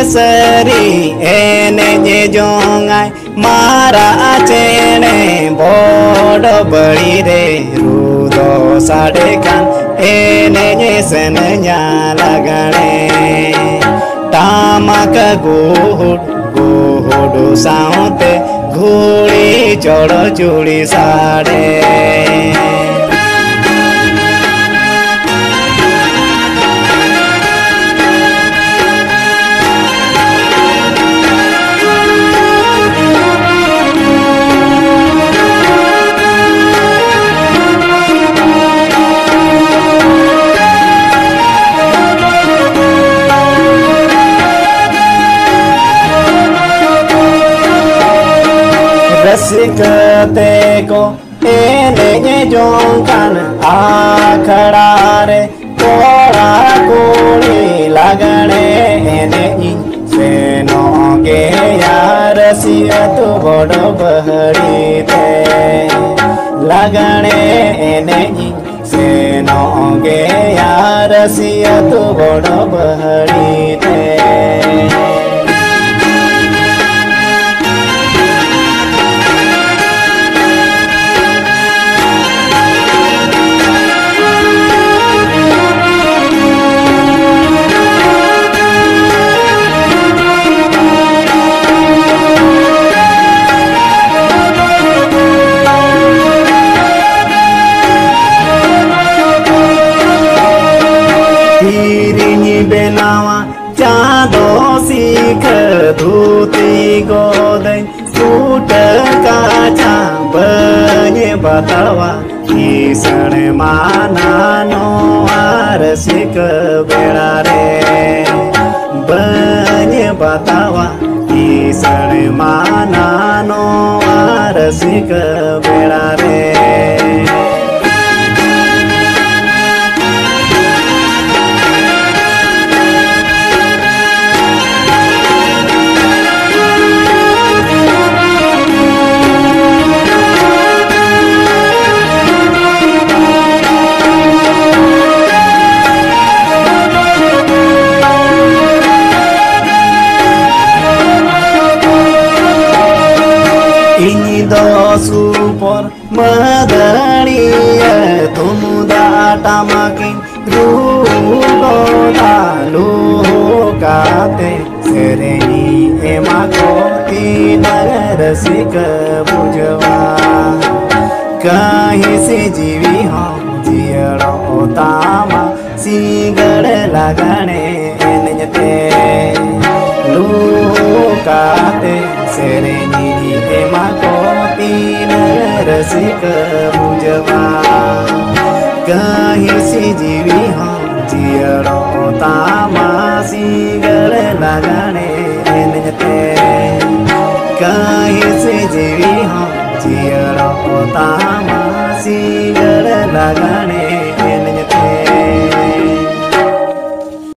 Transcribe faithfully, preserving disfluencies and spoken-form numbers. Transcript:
सरी एने जोंगाय मारा चेने बोड बड़ी रे रुदो साडे कान एने सेन लगने टामक गुहुड गुहुडु साउते घोड़ी चढ़ चूड़ी साड़े रसिकते को एने जोंकान आखड़ा रे कोड़ा कोड़ी लगने एने सेनो के यार रसिया तो बड़ बहड़ी ते लगने एने सेनो के यार रसिया तो बड़ बहड़ी ते बेनावा चादो सीख धोती गोदे सूट काचा बने बतावा ईसण माना नो आर सिक बेड़ा रे बने बतावा ईसण माना नो आर सिक बेड़ा रे सुपर मदनिया तुम दाटा माके रूगो दालू काते सेरेनी एमा को तीनर सिक बुझवा कहीं से जीवी हम जियड़ो तामा सीगड़ लगने नजते लूकाते सेरेनी एमा को रसिक बुझवा कहीं से जीवी हम जियड़ो तामासी गड़ लगने नजते कहीं से जीवी हम जियड़ो तामासी गड़ लगने